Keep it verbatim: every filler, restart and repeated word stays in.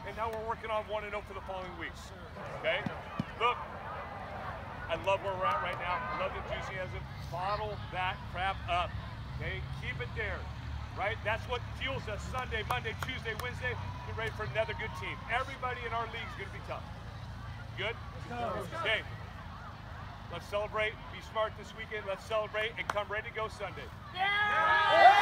and now we're working on one and oh for the following weeks. Okay? Look, I love where we're at right now. I love the enthusiasm. Bottle that crap up. Okay? Keep it there. Right? That's what fuels us Sunday, Monday, Tuesday, Wednesday. Get ready for another good team. Everybody in our league is going to be tough. Good? Okay. Let's celebrate. Be smart this weekend. Let's celebrate and come ready to go Sunday. Yeah!